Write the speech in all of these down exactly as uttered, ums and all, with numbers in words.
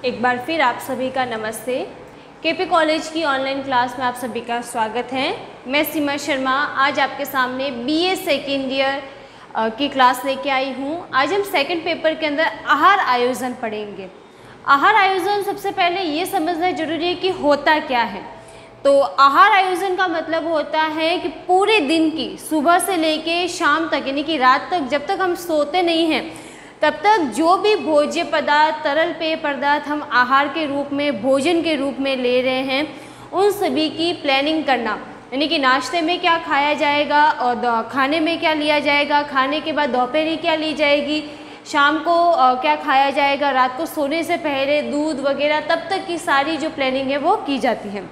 एक बार फिर आप सभी का नमस्ते। केपी कॉलेज की ऑनलाइन क्लास में आप सभी का स्वागत है। मैं सीमा शर्मा आज आपके सामने बीए सेकेंड ईयर की क्लास लेके आई हूँ। आज हम सेकंड पेपर के अंदर आहार आयोजन पढ़ेंगे। आहार आयोजन सबसे पहले ये समझना जरूरी है कि होता क्या है। तो आहार आयोजन का मतलब होता है कि पूरे दिन की सुबह से लेके शाम तक यानी कि रात तक जब तक हम सोते नहीं हैं तब तक जो भी भोज्य पदार्थ, तरल पेय पदार्थ हम आहार के रूप में, भोजन के रूप में ले रहे हैं, उन सभी की प्लानिंग करना। यानी कि नाश्ते में क्या खाया जाएगा और खाने में क्या लिया जाएगा, खाने के बाद दोपहरी क्या ली जाएगी, शाम को क्या खाया जाएगा, रात को सोने से पहले दूध वगैरह, तब तक की सारी जो प्लानिंग है वो की जाती है।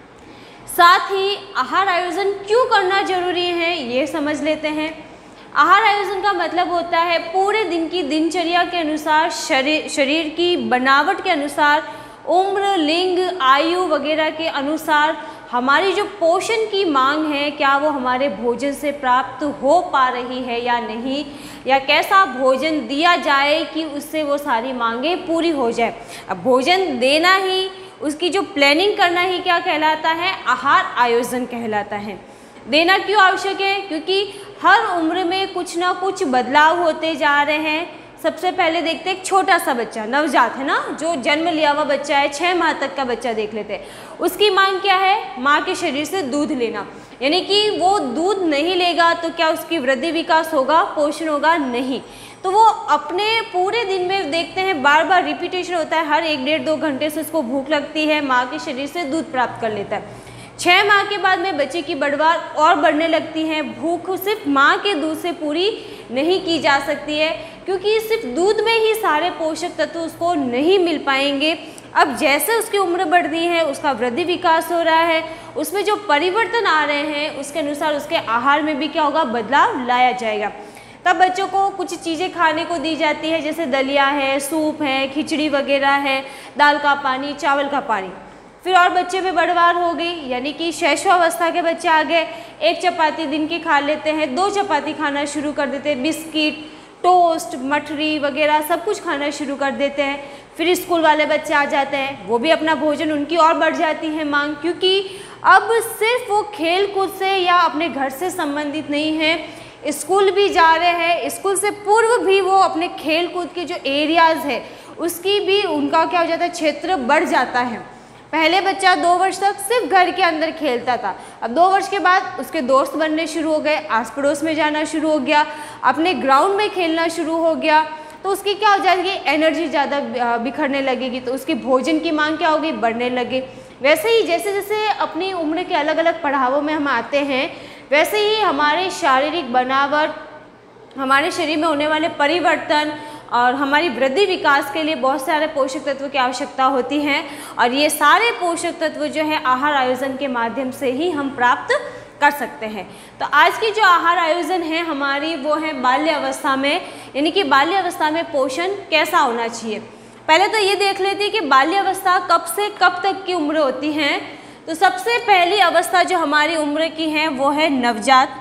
साथ ही आहार आयोजन क्यों करना जरूरी है ये समझ लेते हैं। आहार आयोजन का मतलब होता है पूरे दिन की दिनचर्या के अनुसार, शरीर शरीर की बनावट के अनुसार, उम्र, लिंग, आयु वगैरह के अनुसार हमारी जो पोषण की मांग है क्या वो हमारे भोजन से प्राप्त हो पा रही है या नहीं, या कैसा भोजन दिया जाए कि उससे वो सारी मांगें पूरी हो जाए। अब भोजन देना ही, उसकी जो प्लानिंग करना ही क्या कहलाता है, आहार आयोजन कहलाता है। देना क्यों आवश्यक है? क्योंकि हर उम्र में कुछ ना कुछ बदलाव होते जा रहे हैं। सबसे पहले देखते हैं एक छोटा सा बच्चा, नवजात है ना, जो जन्म लिया हुआ बच्चा है, छः माह तक का बच्चा देख लेते हैं। उसकी मांग क्या है? माँ के शरीर से दूध लेना। यानी कि वो दूध नहीं लेगा तो क्या उसकी वृद्धि विकास होगा, पोषण होगा? नहीं। तो वो अपने पूरे दिन में देखते हैं बार बार रिपीटेशन होता है, हर एक डेढ़ दो घंटे से उसको भूख लगती है, माँ के शरीर से दूध प्राप्त कर लेता है। छः माह के बाद में बच्चे की बढ़वार और बढ़ने लगती है। भूख सिर्फ माँ के दूध से पूरी नहीं की जा सकती है, क्योंकि सिर्फ दूध में ही सारे पोषक तत्व उसको नहीं मिल पाएंगे। अब जैसे उसकी उम्र बढ़ रही है, उसका वृद्धि विकास हो रहा है, उसमें जो परिवर्तन आ रहे हैं उसके अनुसार उसके आहार में भी क्या होगा, बदलाव लाया जाएगा। तब बच्चों को कुछ चीज़ें खाने को दी जाती है, जैसे दलिया है, सूप है, खिचड़ी वगैरह है, दाल का पानी, चावल का पानी। फिर और बच्चे में बढ़वार हो गई, यानी कि शैशवावस्था के बच्चे आ गए, एक चपाती दिन की खा लेते हैं, दो चपाती खाना शुरू कर देते हैं, बिस्किट, टोस्ट, मठरी वगैरह सब कुछ खाना शुरू कर देते हैं। फिर स्कूल वाले बच्चे आ जाते हैं, वो भी अपना भोजन, उनकी और बढ़ जाती है मांग, क्योंकि अब सिर्फ वो खेल कूद से या अपने घर से संबंधित नहीं है, स्कूल भी जा रहे हैं, स्कूल से पूर्व भी वो अपने खेल कूद के जो एरियाज़ है उसकी भी उनका क्या हो जाता है, क्षेत्र बढ़ जाता है। पहले बच्चा दो वर्ष तक सिर्फ घर के अंदर खेलता था, अब दो वर्ष के बाद उसके दोस्त बनने शुरू हो गए, आस पड़ोस में जाना शुरू हो गया, अपने ग्राउंड में खेलना शुरू हो गया, तो उसकी क्या हो जाएगी, एनर्जी ज़्यादा बिखरने लगेगी, तो उसकी भोजन की मांग क्या होगी, बढ़ने लगे। वैसे ही जैसे जैसे अपनी उम्र के अलग अलग पड़ावों में हम आते हैं, वैसे ही हमारे शारीरिक बनावट, हमारे शरीर में होने वाले परिवर्तन और हमारी वृद्धि विकास के लिए बहुत सारे पोषक तत्व की आवश्यकता होती है, और ये सारे पोषक तत्व जो है आहार आयोजन के माध्यम से ही हम प्राप्त कर सकते हैं। तो आज की जो आहार आयोजन है हमारी, वो है बाल्य अवस्था में, यानी कि बाल्य अवस्था में पोषण कैसा होना चाहिए। पहले तो ये देख लेते हैं कि बाल्य अवस्था कब से कब तक की उम्र होती है। तो सबसे पहली अवस्था जो हमारी उम्र की है वो है नवजात,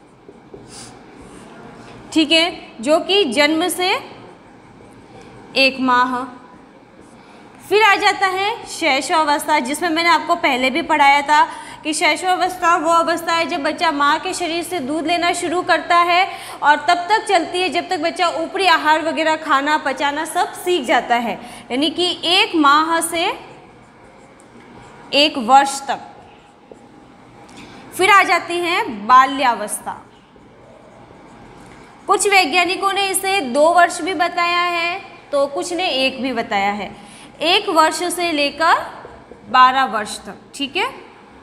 ठीक है, जो कि जन्म से एक माह। फिर आ जाता है शैशवावस्था, जिसमें मैंने आपको पहले भी पढ़ाया था कि शैशवावस्था वो अवस्था है जब बच्चा माँ के शरीर से दूध लेना शुरू करता है और तब तक चलती है जब तक बच्चा ऊपरी आहार वगैरह खाना पचाना सब सीख जाता है, यानी कि एक माह से एक वर्ष तक। फिर आ जाती है बाल्यावस्था। कुछ वैज्ञानिकों ने इसे दो वर्ष भी बताया है तो कुछ ने एक भी बताया है, एक वर्ष से लेकर बारह वर्ष तक, ठीक है।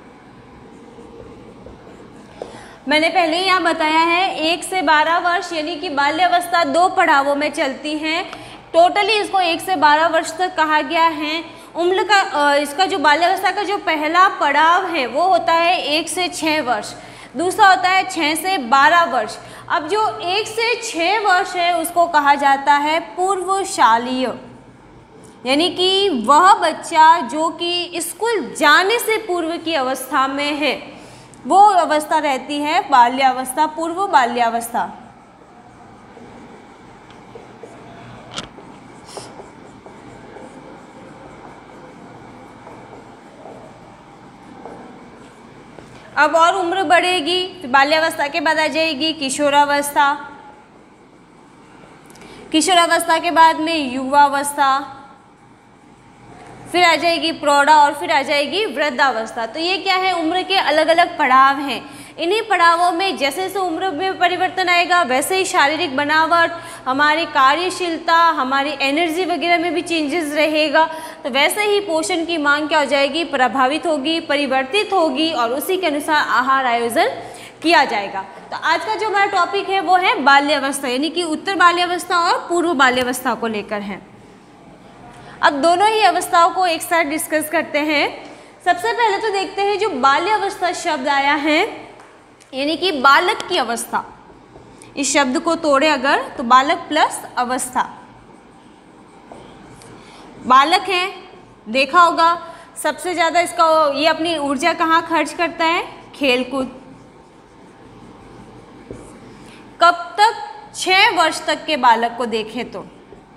मैंने पहले ही यहाँ बताया है एक से बारह वर्ष, यानी कि बाल्यावस्था दो पड़ावों में चलती हैं। टोटली इसको एक से बारह वर्ष तक कहा गया है। उम्र का इसका जो बाल्यावस्था का जो पहला पड़ाव है वो होता है एक से छः वर्ष, दूसरा होता है छः से बारह वर्ष। अब जो एक से छः वर्ष है उसको कहा जाता है पूर्वशालीय, यानी कि वह बच्चा जो कि स्कूल जाने से पूर्व की अवस्था में है, वो अवस्था रहती है बाल्यावस्था, पूर्व बाल्यावस्था। अब और उम्र बढ़ेगी, फिर बाल्यावस्था के बाद आ जाएगी किशोरावस्था, किशोरावस्था के बाद में युवावस्था, फिर आ जाएगी प्रौढ़ा और फिर आ जाएगी वृद्धावस्था। तो ये क्या है, उम्र के अलग अलग पड़ाव हैं। इन्हीं पड़ावों में जैसे जैसे उम्र में परिवर्तन आएगा वैसे ही शारीरिक बनावट, हमारी कार्यशीलता, हमारी एनर्जी वगैरह में भी चेंजेस रहेगा। तो वैसे ही पोषण की मांग क्या हो जाएगी, प्रभावित होगी, परिवर्तित होगी और उसी के अनुसार आहार आयोजन किया जाएगा। तो आज का जो हमारा टॉपिक है वो है बाल्यावस्था, यानी कि उत्तर बाल्यावस्था और पूर्व बाल्यावस्था को लेकर है। अब दोनों ही अवस्थाओं को एक साथ डिस्कस करते हैं। सबसे पहले तो देखते हैं जो बाल्यावस्था शब्द आया है, यानी कि बालक की अवस्था। इस शब्द को तोड़े अगर तो बालक प्लस अवस्था, बालक है, देखा होगा सबसे ज़्यादा इसका ये अपनी ऊर्जा कहाँ खर्च करता है, खेलकूद। कब तक, छः वर्ष तक के बालक को देखें तो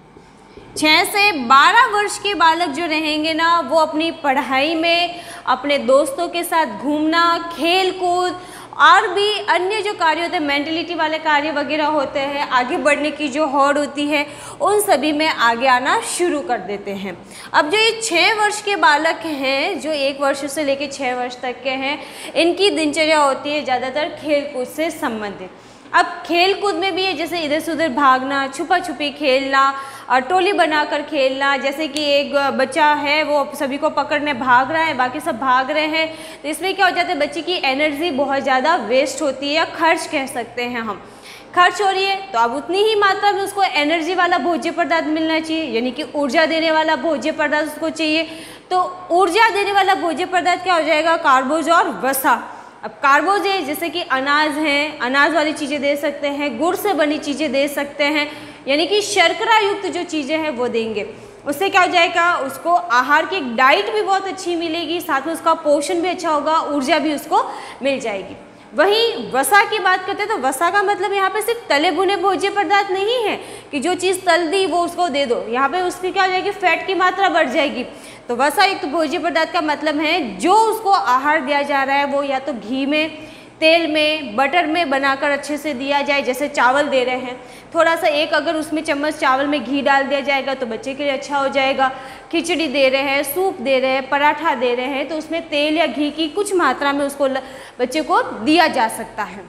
छः से बारह वर्ष के बालक जो रहेंगे ना, वो अपनी पढ़ाई में, अपने दोस्तों के साथ घूमना, खेल कूद और भी अन्य जो कार्य होते हैं, मेंटलिटी वाले कार्य वगैरह होते हैं, आगे बढ़ने की जो होड़ होती है, उन सभी में आगे आना शुरू कर देते हैं। अब जो ये छः वर्ष के बालक हैं, जो एक वर्ष से लेकर छः वर्ष तक के हैं, इनकी दिनचर्या होती है ज़्यादातर खेल कूद से संबंधित। अब खेल कूद में भी है, जैसे इधर से उधर भागना, छुपा छुपी खेलना और टोली बनाकर खेलना। जैसे कि एक बच्चा है वो सभी को पकड़ने भाग रहा है, बाकी सब भाग रहे हैं, तो इसमें क्या हो जाता है, बच्चे की एनर्जी बहुत ज़्यादा वेस्ट होती है, या खर्च कह सकते हैं हम, खर्च हो रही है। तो अब उतनी ही मात्रा में उसको एनर्जी वाला भोज्य पदार्थ मिलना चाहिए, यानी कि ऊर्जा देने वाला भोज्य पदार्थ उसको चाहिए। तो ऊर्जा देने वाला भोज्य पदार्थ क्या हो जाएगा, कार्बोज और वसा। अब कार्बोज है जैसे कि अनाज हैं, अनाज वाली चीज़ें दे सकते हैं, गुड़ से बनी चीज़ें दे सकते हैं, यानी कि शर्करा युक्त जो चीज़ें हैं वो देंगे। उससे क्या हो जाएगा, उसको आहार की डाइट भी बहुत अच्छी मिलेगी, साथ में उसका पोषण भी अच्छा होगा, ऊर्जा भी उसको मिल जाएगी। वहीं वसा की बात करते हैं तो वसा का मतलब यहाँ पे सिर्फ तले भुने भोज्य पदार्थ नहीं है कि जो चीज़ तल दी वो उसको दे दो, यहाँ पे उसकी क्या हो जाएगी, फैट की मात्रा बढ़ जाएगी। तो वसा युक्त भोज्य पदार्थ का मतलब है जो उसको आहार दिया जा रहा है वो या तो घी में, तेल में, बटर में बनाकर अच्छे से दिया जाए। जैसे चावल दे रहे हैं, थोड़ा सा एक अगर उसमें चम्मच चावल में घी डाल दिया जाएगा तो बच्चे के लिए अच्छा हो जाएगा। खिचड़ी दे रहे हैं, सूप दे रहे हैं, पराठा दे रहे हैं, तो उसमें तेल या घी की कुछ मात्रा में उसको बच्चे को दिया जा सकता है।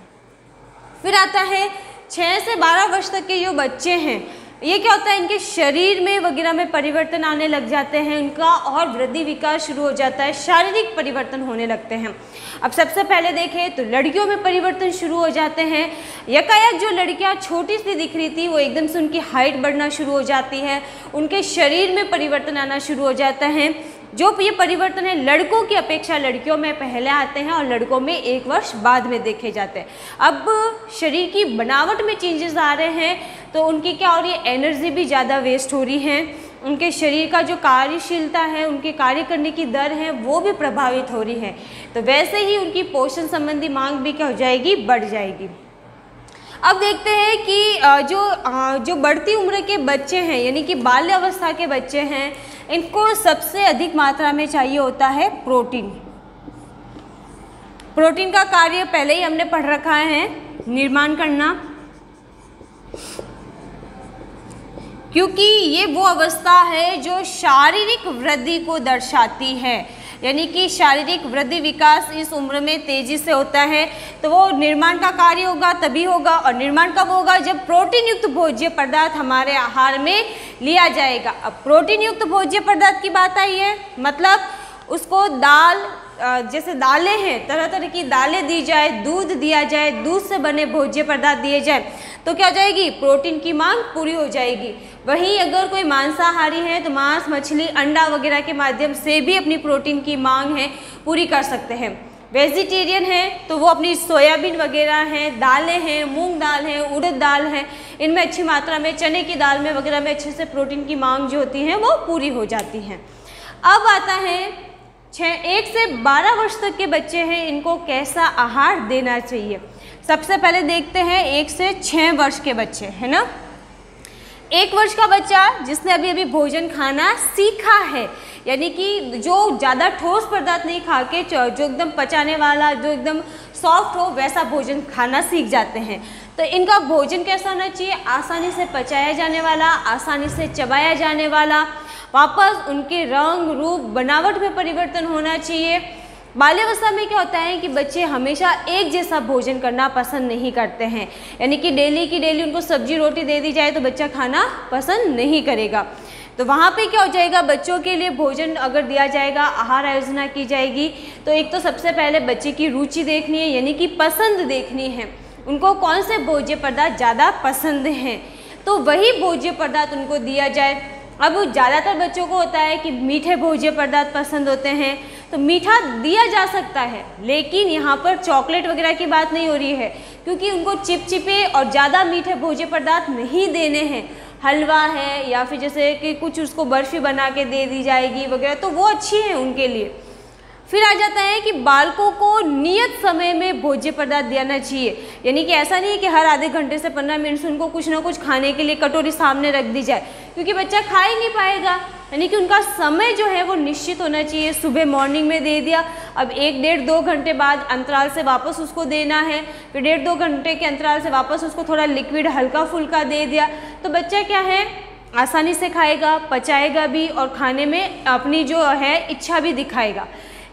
फिर आता है छः से बारह वर्ष तक के जो बच्चे हैं, ये क्या होता है, इनके शरीर में वगैरह में परिवर्तन आने लग जाते हैं, उनका और वृद्धि विकास शुरू हो जाता है, शारीरिक परिवर्तन होने लगते हैं। अब सबसे पहले देखें तो लड़कियों में परिवर्तन शुरू हो जाते हैं। यकायक जो लड़कियां छोटी सी दिख रही थी वो एकदम से उनकी हाइट बढ़ना शुरू हो जाती है, उनके शरीर में परिवर्तन आना शुरू हो जाता है। जो ये परिवर्तन है लड़कों की अपेक्षा लड़कियों में पहले आते हैं और लड़कों में एक वर्ष बाद में देखे जाते हैं। अब शरीर की बनावट में चेंजेस आ रहे हैं, तो उनकी क्या हो रही है, एनर्जी भी ज़्यादा वेस्ट हो रही है, उनके शरीर का जो कार्यशीलता है, उनके कार्य करने की दर है वो भी प्रभावित हो रही है। तो वैसे ही उनकी पोषण संबंधी मांग भी क्या हो जाएगी, बढ़ जाएगी। अब देखते हैं कि जो जो बढ़ती उम्र के बच्चे हैं, यानी कि बाल्य अवस्था के बच्चे हैं, इनको सबसे अधिक मात्रा में चाहिए होता है प्रोटीन। प्रोटीन का कार्य पहले ही हमने पढ़ रखा है, निर्माण करना, क्योंकि ये वो अवस्था है जो शारीरिक वृद्धि को दर्शाती है, यानी कि शारीरिक वृद्धि विकास इस उम्र में तेजी से होता है। तो वो निर्माण का कार्य होगा तभी होगा, और निर्माण कब होगा, जब प्रोटीन युक्त भोज्य पदार्थ हमारे आहार में लिया जाएगा। अब प्रोटीन युक्त भोज्य पदार्थ की बात आई है, मतलब उसको दाल, जैसे दालें हैं, तरह तरह की दालें दी जाए, दूध दिया जाए, दूध से बने भोज्य पदार्थ दिए जाए, तो क्या हो जाएगी, प्रोटीन की मांग पूरी हो जाएगी। वहीं अगर कोई मांसाहारी है तो मांस, मछली, अंडा वगैरह के माध्यम से भी अपनी प्रोटीन की मांग है पूरी कर सकते हैं। वेजिटेरियन है तो वो अपनी सोयाबीन वगैरह हैं, दालें हैं, मूंग दाल है, उड़द दाल है, इनमें अच्छी मात्रा में, चने की दाल में वगैरह में अच्छे से प्रोटीन की मांग जो होती है वो पूरी हो जाती है। अब आता है छः एक से बारह वर्ष तक के बच्चे हैं, इनको कैसा आहार देना चाहिए। सबसे पहले देखते हैं एक से छः वर्ष के बच्चे, है ना। एक वर्ष का बच्चा जिसने अभी अभी भोजन खाना सीखा है, यानी कि जो ज़्यादा ठोस पदार्थ नहीं खा के जो एकदम पचाने वाला, जो एकदम सॉफ्ट हो वैसा भोजन खाना सीख जाते हैं। तो इनका भोजन कैसा होना चाहिए? आसानी से पचाया जाने वाला, आसानी से चबाया जाने वाला, वापस उनके रंग रूप बनावट में परिवर्तन होना चाहिए। बाल्यावस्था में क्या होता है कि बच्चे हमेशा एक जैसा भोजन करना पसंद नहीं करते हैं, यानी कि डेली की डेली उनको सब्जी रोटी दे दी जाए तो बच्चा खाना पसंद नहीं करेगा। तो वहाँ पे क्या हो जाएगा, बच्चों के लिए भोजन अगर दिया जाएगा, आहार आयोजना की जाएगी, तो एक तो सबसे पहले बच्चे की रुचि देखनी है, यानी कि पसंद देखनी है, उनको कौन से भोज्य पदार्थ ज़्यादा पसंद हैं, तो वही भोज्य पदार्थ उनको दिया जाए। अब ज़्यादातर बच्चों को होता है कि मीठे भोज्य पदार्थ पसंद होते हैं, तो मीठा दिया जा सकता है, लेकिन यहाँ पर चॉकलेट वगैरह की बात नहीं हो रही है, क्योंकि उनको चिपचिपे और ज़्यादा मीठे भोज्य पदार्थ नहीं देने हैं। हलवा है या फिर जैसे कि कुछ उसको बर्फ़ी बना के दे दी जाएगी वगैरह, तो वो अच्छी है उनके लिए। फिर आ जाता है कि बालकों को नियत समय में भोज्य पदार्थ देना चाहिए, यानी कि ऐसा नहीं है कि हर आधे घंटे से पंद्रह मिनट से उनको कुछ ना कुछ खाने के लिए कटोरी सामने रख दी जाए, क्योंकि बच्चा खा ही नहीं पाएगा। यानी कि उनका समय जो है वो निश्चित होना चाहिए। सुबह मॉर्निंग में दे दिया, अब एक डेढ़ दो घंटे बाद अंतराल से वापस उसको देना है, फिर डेढ़ दो घंटे के अंतराल से वापस उसको थोड़ा लिक्विड हल्का फुल्का दे दिया, तो बच्चा क्या है आसानी से खाएगा, पचाएगा भी और खाने में अपनी जो है इच्छा भी दिखाएगा।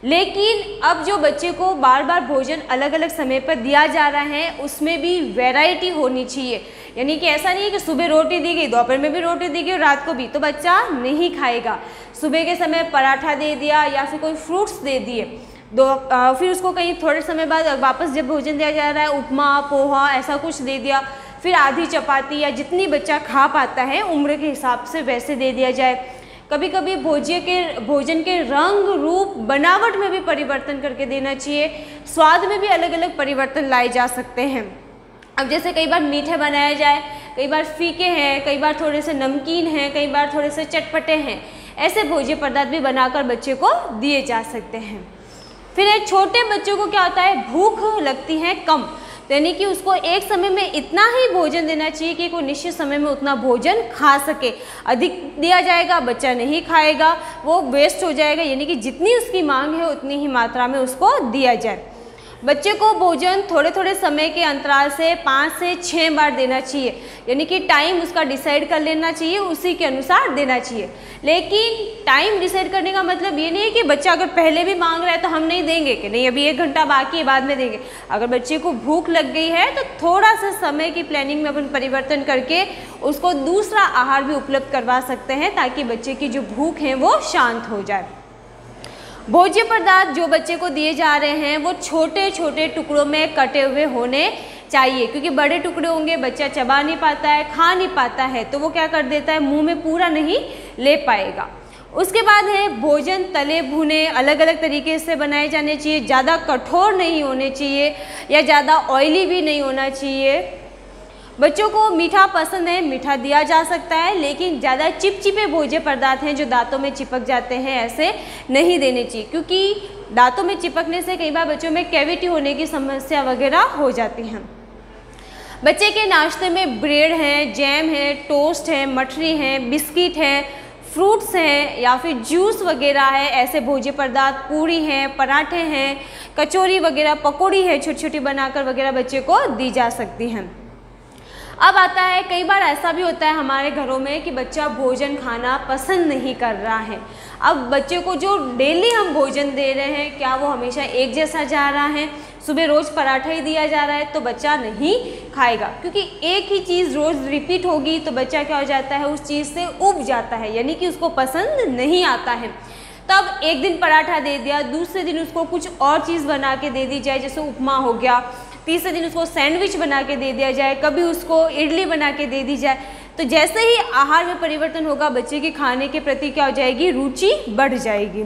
लेकिन अब जो बच्चे को बार बार भोजन अलग अलग समय पर दिया जा रहा है, उसमें भी वैरायटी होनी चाहिए, यानी कि ऐसा नहीं है कि सुबह रोटी दी गई, दोपहर में भी रोटी दी गई और रात को भी, तो बच्चा नहीं खाएगा। सुबह के समय पराठा दे दिया या फिर कोई फ्रूट्स दे दिए, दो आ, फिर उसको कहीं थोड़े समय बाद वापस जब भोजन दिया जा रहा है उपमा पोहा ऐसा कुछ दे दिया, फिर आधी चपाती या जितनी बच्चा खा पाता है उम्र के हिसाब से वैसे दे दिया जाए। कभी कभी भोज्य के भोजन के रंग रूप बनावट में भी परिवर्तन करके देना चाहिए, स्वाद में भी अलग अलग परिवर्तन लाए जा सकते हैं। अब जैसे कई बार मीठे बनाया जाए, कई बार फीके हैं, कई बार थोड़े से नमकीन हैं, कई बार थोड़े से चटपटे हैं, ऐसे भोज्य पदार्थ भी बनाकर बच्चे को दिए जा सकते हैं। फिर एक छोटे बच्चों को क्या होता है, भूख लगती है कम, यानी कि उसको एक समय में इतना ही भोजन देना चाहिए कि कोई निश्चित समय में उतना भोजन खा सके। अधिक दिया जाएगा बच्चा नहीं खाएगा, वो वेस्ट हो जाएगा, यानी कि जितनी उसकी मांग है उतनी ही मात्रा में उसको दिया जाए। बच्चे को भोजन थोड़े थोड़े समय के अंतराल से पाँच से छः बार देना चाहिए, यानी कि टाइम उसका डिसाइड कर लेना चाहिए, उसी के अनुसार देना चाहिए। लेकिन टाइम डिसाइड करने का मतलब ये नहीं है कि बच्चा अगर पहले भी मांग रहा है तो हम नहीं देंगे, कि नहीं अभी एक घंटा बाकी है बाद में देंगे। अगर बच्चे को भूख लग गई है तो थोड़ा सा समय की प्लानिंग में अपन परिवर्तन करके उसको दूसरा आहार भी उपलब्ध करवा सकते हैं, ताकि बच्चे की जो भूख है वो शांत हो जाए। भोज्य पदार्थ जो बच्चे को दिए जा रहे हैं वो छोटे छोटे टुकड़ों में कटे हुए होने चाहिए, क्योंकि बड़े टुकड़े होंगे बच्चा चबा नहीं पाता है, खा नहीं पाता है, तो वो क्या कर देता है मुंह में पूरा नहीं ले पाएगा। उसके बाद है भोजन तले भुने अलग अलग तरीके से बनाए जाने चाहिए, ज़्यादा कठोर नहीं होने चाहिए या ज़्यादा ऑयली भी नहीं होना चाहिए। बच्चों को मीठा पसंद है, मीठा दिया जा सकता है, लेकिन ज़्यादा चिपचिपे भोज्य पदार्थ हैं जो दांतों में चिपक जाते हैं, ऐसे नहीं देने चाहिए, क्योंकि दांतों में चिपकने से कई बार बच्चों में कैविटी होने की समस्या वगैरह हो जाती हैं। बच्चे के नाश्ते में ब्रेड है, जैम है, टोस्ट है, मठरी है, बिस्किट है, फ्रूट्स हैं या फिर जूस वगैरह है, ऐसे भोज्य पदार्थ पूरी हैं, पराठे हैं, कचौरी वगैरह, पकौड़ी है छोटी छोटी बनाकर वगैरह बच्चे को दी जा सकती हैं। अब आता है कई बार ऐसा भी होता है हमारे घरों में कि बच्चा भोजन खाना पसंद नहीं कर रहा है। अब बच्चे को जो डेली हम भोजन दे रहे हैं क्या वो हमेशा एक जैसा जा रहा है? सुबह रोज़ पराठा ही दिया जा रहा है तो बच्चा नहीं खाएगा, क्योंकि एक ही चीज़ रोज़ रिपीट होगी तो बच्चा क्या हो जाता है उस चीज़ से उब जाता है, यानी कि उसको पसंद नहीं आता है। तब एक दिन पराठा दे दिया, दूसरे दिन उसको कुछ और चीज़ बना के दे दी जाए, जैसे उपमा हो गया, तीसरे दिन उसको सैंडविच बना के दे दिया जाए, कभी उसको इडली बना के दे दी जाए। तो जैसे ही आहार में परिवर्तन होगा बच्चे के खाने के प्रति क्या हो जाएगी, रुचि बढ़ जाएगी।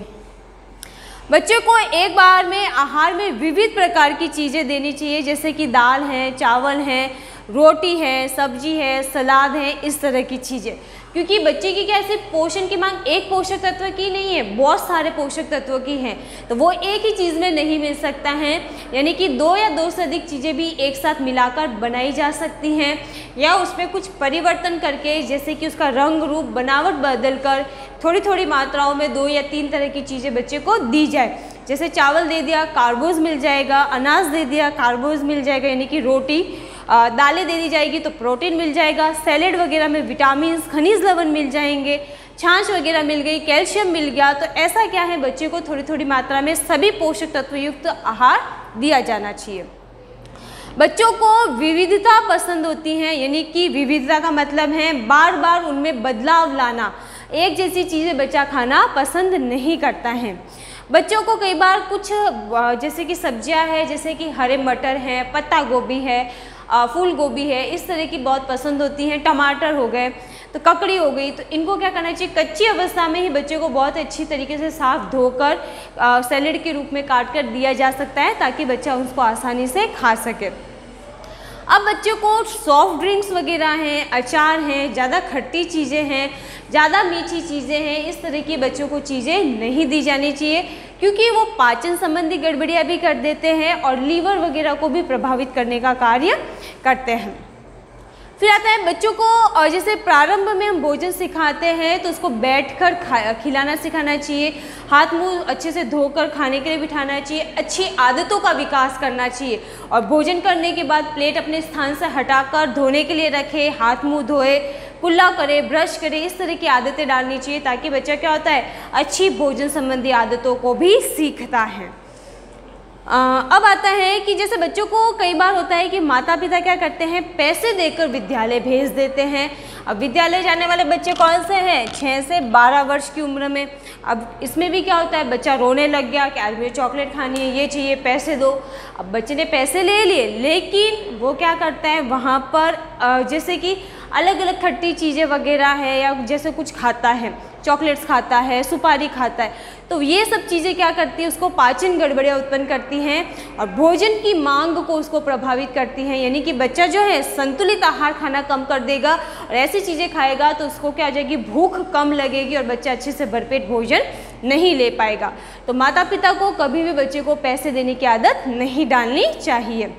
बच्चे को एक बार में आहार में विविध प्रकार की चीज़ें देनी चाहिए, जैसे कि दाल है, चावल है, रोटी है, सब्जी है, सलाद है, इस तरह की चीज़ें, क्योंकि बच्चे की क्या सिर्फ पोषण की मांग एक पोषक तत्व की नहीं है, बहुत सारे पोषक तत्वों की है, तो वो एक ही चीज़ में नहीं मिल सकता है, यानी कि दो या दो से अधिक चीज़ें भी एक साथ मिलाकर बनाई जा सकती हैं या उसमें कुछ परिवर्तन करके, जैसे कि उसका रंग रूप बनावट बदल कर थोड़ी थोड़ी मात्राओं में दो या तीन तरह की चीज़ें बच्चे को दी जाए। जैसे चावल दे दिया कार्बोज मिल जाएगा, अनाज दे दिया कार्बोज मिल जाएगा यानी कि रोटी, दालें दे दी जाएगी तो प्रोटीन मिल जाएगा, सैलेड वगैरह में विटामिन खनिज लवण मिल जाएंगे, छाछ वगैरह मिल गई, कैल्शियम मिल गया। तो ऐसा क्या है, बच्चे को थोड़ी थोड़ी मात्रा में सभी पोषक तत्वयुक्त आहार दिया जाना चाहिए। बच्चों को विविधता पसंद होती है, यानी कि विविधता का मतलब है बार बार उनमें बदलाव लाना, एक जैसी चीज़ें बच्चा खाना पसंद नहीं करता है। बच्चों को कई बार कुछ जैसे कि सब्जियां हैं, जैसे कि हरे मटर हैं, पत्ता गोभी है, फूल गोभी है, इस तरह की बहुत पसंद होती हैं, टमाटर हो गए, तो ककड़ी हो गई, तो इनको क्या करना चाहिए, कच्ची अवस्था में ही बच्चे को बहुत अच्छी तरीके से साफ धोकर सैलेड के रूप में काट कर दिया जा सकता है ताकि बच्चा उसको आसानी से खा सके। अब बच्चों को सॉफ्ट ड्रिंक्स वगैरह हैं, अचार हैं, ज़्यादा खट्टी चीज़ें हैं, ज़्यादा मीठी चीज़ें हैं, इस तरह की बच्चों को चीज़ें नहीं दी जानी चाहिए, क्योंकि वो पाचन संबंधी गड़बड़ियाँ भी कर देते हैं और लीवर वगैरह को भी प्रभावित करने का कार्य करते हैं। फिर आता है बच्चों को, जैसे प्रारंभ में हम भोजन सिखाते हैं तो उसको बैठकर खा खिलाना सिखाना चाहिए, हाथ मुंह अच्छे से धोकर खाने के लिए बिठाना चाहिए, अच्छी आदतों का विकास करना चाहिए और भोजन करने के बाद प्लेट अपने स्थान से हटाकर धोने के लिए रखे, हाथ मुंह धोए, कुल्ला करे, ब्रश करे, इस तरह की आदतें डालनी चाहिए ताकि बच्चा क्या होता है, अच्छी भोजन संबंधी आदतों को भी सीखता है। आ, अब आता है कि जैसे बच्चों को कई बार होता है कि माता पिता क्या करते हैं, पैसे देकर विद्यालय भेज देते हैं। अब विद्यालय जाने वाले बच्चे कौन से हैं, छः से बारह वर्ष की उम्र में। अब इसमें भी क्या होता है, बच्चा रोने लग गया कि आज मुझे चॉकलेट खानी है, ये चाहिए, पैसे दो। अब बच्चे ने पैसे ले लिए, लेकिन वो क्या करता है, वहाँ पर जैसे कि अलग अलग खट्टी चीज़ें वगैरह है या जैसे कुछ खाता है, चॉकलेट्स खाता है, सुपारी खाता है, तो ये सब चीज़ें क्या करती है, उसको पाचन गड़बड़ियाँ उत्पन्न करती हैं और भोजन की मांग को उसको प्रभावित करती हैं। यानी कि बच्चा जो है संतुलित आहार खाना कम कर देगा और ऐसी चीज़ें खाएगा तो उसको क्या हो जाएगी, भूख कम लगेगी और बच्चा अच्छे से भरपेट भोजन नहीं ले पाएगा। तो माता पिता को कभी भी बच्चे को पैसे देने की आदत नहीं डालनी चाहिए।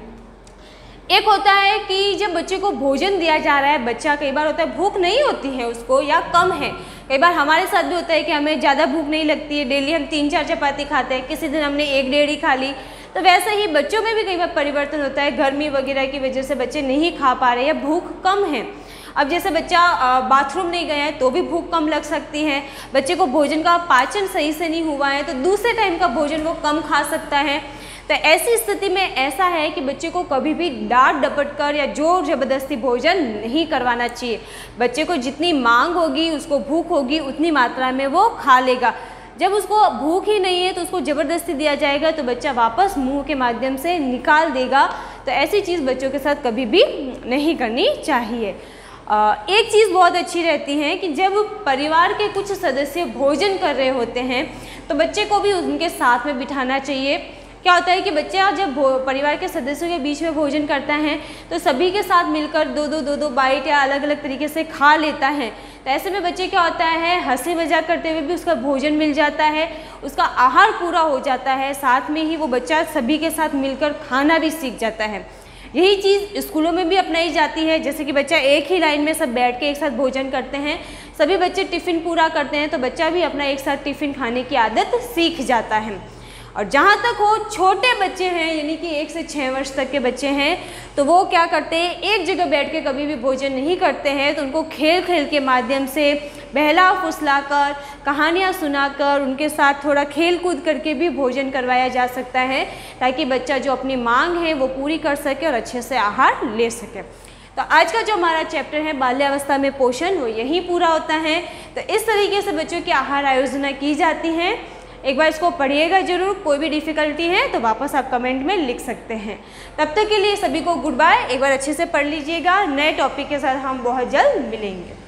एक होता है कि जब बच्चे को भोजन दिया जा रहा है, बच्चा कई बार होता है भूख नहीं होती है उसको या कम है, कई बार हमारे साथ भी होता है कि हमें ज़्यादा भूख नहीं लगती है, डेली हम तीन चार चपाती खाते हैं, किसी दिन हमने एक डेढ़ ही खा ली। तो वैसे ही बच्चों में भी कई बार परिवर्तन होता है, गर्मी वगैरह की वजह से बच्चे नहीं खा पा रहे या भूख कम है। अब जैसे बच्चा बाथरूम नहीं गया है तो भी भूख कम लग सकती है, बच्चे को भोजन का पाचन सही से नहीं हुआ है तो दूसरे टाइम का भोजन वो कम खा सकता है। तो ऐसी स्थिति में ऐसा है कि बच्चे को कभी भी डांट डपट कर या जोर जबरदस्ती भोजन नहीं करवाना चाहिए। बच्चे को जितनी मांग होगी, उसको भूख होगी, उतनी मात्रा में वो खा लेगा। जब उसको भूख ही नहीं है तो उसको ज़बरदस्ती दिया जाएगा तो बच्चा वापस मुंह के माध्यम से निकाल देगा। तो ऐसी चीज़ बच्चों के साथ कभी भी नहीं करनी चाहिए। एक चीज़ बहुत अच्छी रहती है कि जब परिवार के कुछ सदस्य भोजन कर रहे होते हैं तो बच्चे को भी उनके साथ में बिठाना चाहिए। क्या होता है कि बच्चा जब परिवार के सदस्यों के बीच में भोजन करता है तो सभी के साथ मिलकर दो दो दो दो बाइट या अलग अलग तरीके से खा लेता है। तो ऐसे में बच्चे क्या होता है, हंसी मजाक करते हुए भी उसका भोजन मिल जाता है, उसका आहार पूरा हो जाता है, साथ में ही वो बच्चा सभी के साथ मिलकर खाना भी सीख जाता है। यही चीज़ स्कूलों में भी अपनाई जाती है, जैसे कि बच्चा एक ही लाइन में सब बैठ के एक साथ भोजन करते हैं, सभी बच्चे टिफ़िन पूरा करते हैं तो बच्चा भी अपना एक साथ टिफ़िन खाने की आदत सीख जाता है। और जहाँ तक हो छोटे बच्चे हैं, यानी कि एक से छः वर्ष तक के बच्चे हैं, तो वो क्या करते हैं, एक जगह बैठ के कभी भी भोजन नहीं करते हैं। तो उनको खेल खेल के माध्यम से बहला फुसलाकर, कहानियाँ सुनाकर, उनके साथ थोड़ा खेल कूद करके भी भोजन करवाया जा सकता है ताकि बच्चा जो अपनी मांग है वो पूरी कर सके और अच्छे से आहार ले सके। तो आज का जो हमारा चैप्टर है बाल्यावस्था में पोषण, वो यहीं पूरा होता है। तो इस तरीके से बच्चों की आहार आयोजना की जाती है। एक बार इसको पढ़िएगा जरूर, कोई भी डिफ़िकल्टी है तो वापस आप कमेंट में लिख सकते हैं। तब तक के लिए सभी को गुड बाय। एक बार अच्छे से पढ़ लीजिएगा, नए टॉपिक के साथ हम बहुत जल्द मिलेंगे।